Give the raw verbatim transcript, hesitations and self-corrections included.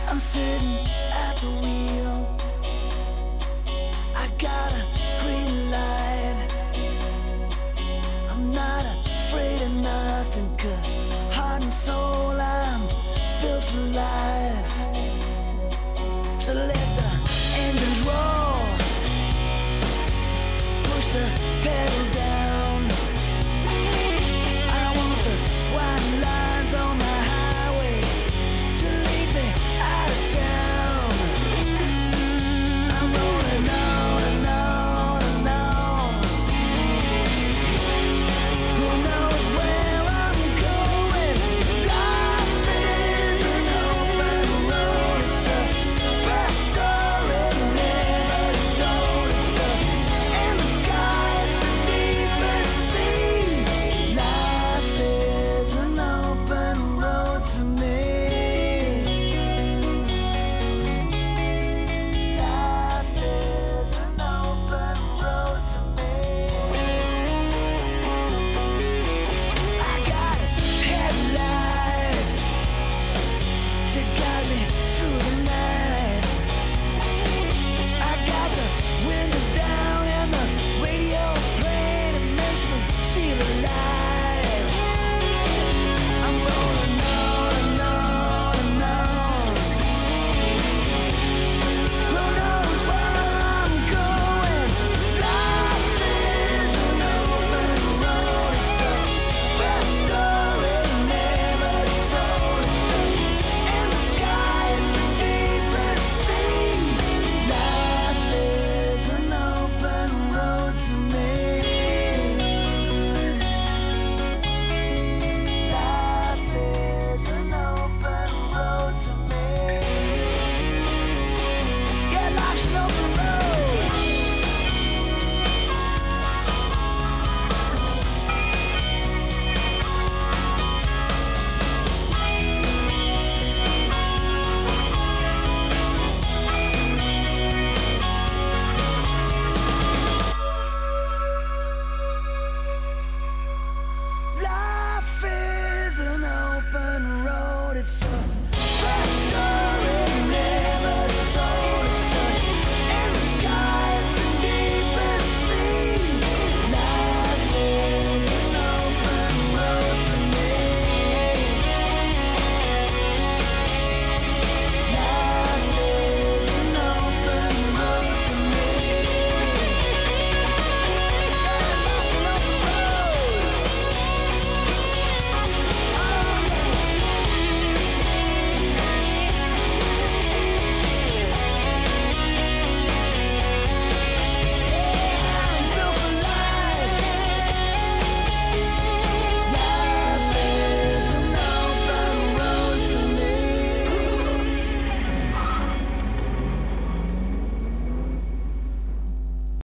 I'm sitting at the wheel. I got a green light. I'm not afraid of nothing, 'cause heart and soul, I'm built for life. So let the engines roll, push the pedal down. I want the white lines on the highway to lead me out of town. I'm rolling on and on and on. Who knows where I'm going? Life is an open road. It's a best story never told. It's a in the sky, it's the deepest sea. Life is an open road to me. Life is an open road to me. I got headlights to guide me through the night. I got the window down and the radio playing. It makes me feel alive. I'm rolling on and on and on. Who knows where I'm going? Life is an open road. It's the best story never told. It's a in the sky, it's the deepest sea. Life is an open road to me. Life is an open road to me. Yeah, life's an open road. Life is an open road. It's a